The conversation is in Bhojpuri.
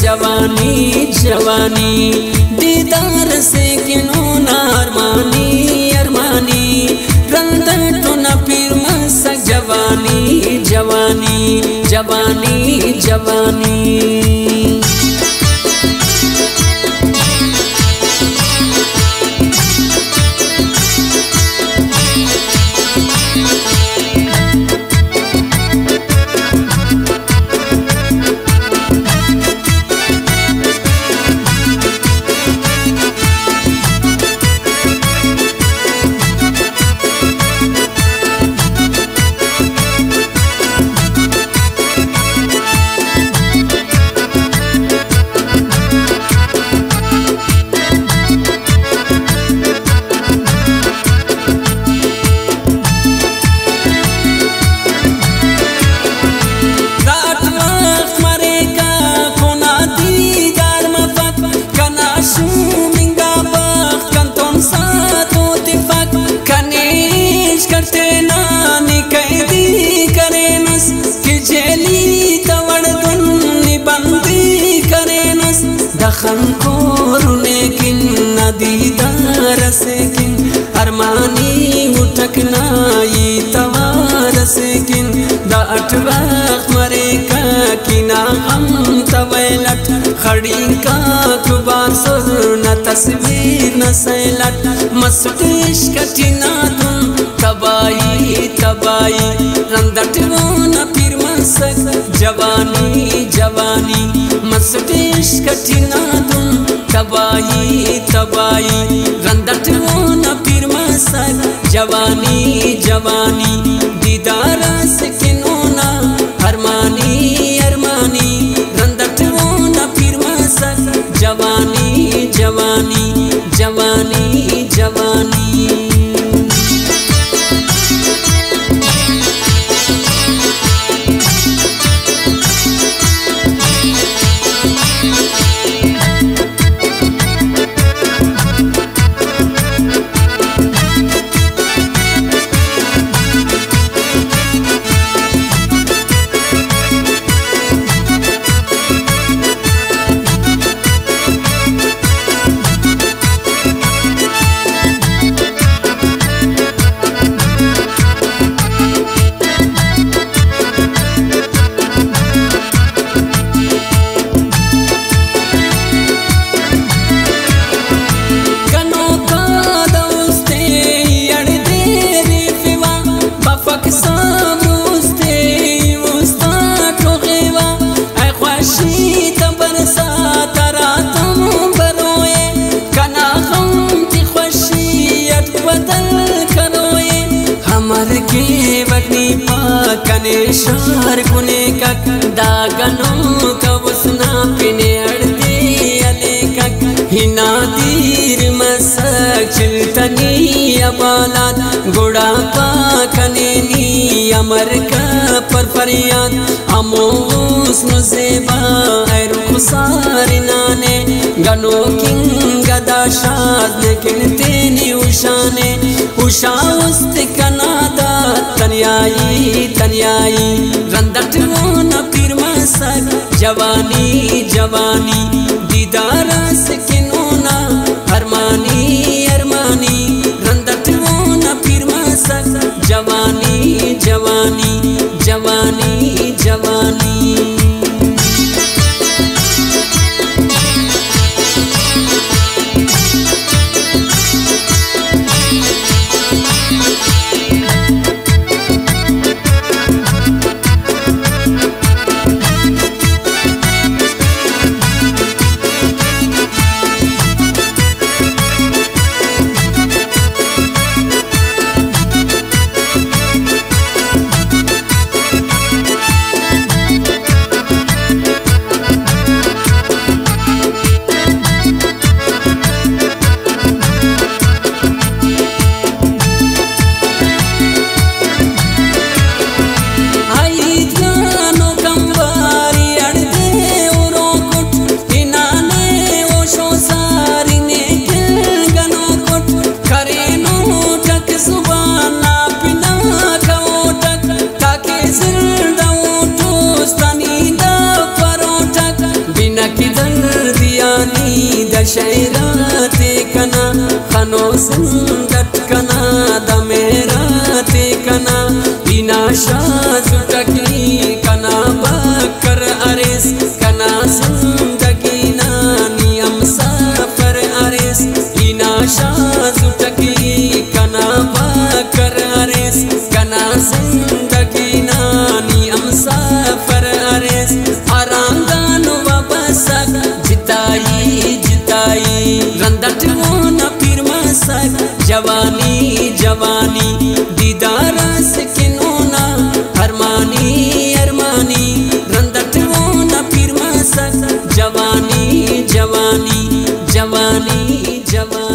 जवानी जवानी दीदार से किनो ना अरमानी अरमानी रंदन तो न फिर मसक जवानी जवानी जवानी जवानी। दखन कोर लेकिन नदीदार से किन अरमानी उठकना ये तवार से किन द अठवाक मरे का किना हम तवैलट खड़ी का कुबार सुर न तस्वीर न सैलट मस्तिश कटिना तुम तबाई तबाई रंदट वो न फिर मसक जवानी जवानी मस्तिश कटिना तुम तबाई तबाई रंदट वो न फिर मसक जवानी जवानी दीदारा से किनोना अरमानी अरमानी रंदट वो न फिर मसक जवानी जवानी जवानी जवानी। शार कुने कक दागनों का वसना पिने अड़ते अले कक हिना दीर मसक चिल्तनी अबालात गुड़ा पाखने नी अमर का पर फरियाद अमोस नुसेबा रुखसार नाने गनो किंग गदाशाद लेकिन तेनी उशाने उषा उस्त कनादा तन्याई तन्याई रंदट वो न फिर मसक जवानी जवानी दीदारा से किनोना अरमानी अरमानी रंदट वो न फिर मसक जवानी जवानी जवानी जवानी। शैराते कना खनो सिंदत कना दमेराते कना बिना शाजुटकी कना बकर अरेस कना जिंदगी ना नियम सफर अरेस बिना शाजुटकी कना बकर अरेस कना जिंदगी ना नियम सफर अरेस आरांगानु वबसक जिताई जिताई रंदट मोना फिर मसक जवानी जवानी दीदारस किनोना अरमानी अरमानी रंदट मोना फिर मसक जवानी जवानी जवानी जवानी।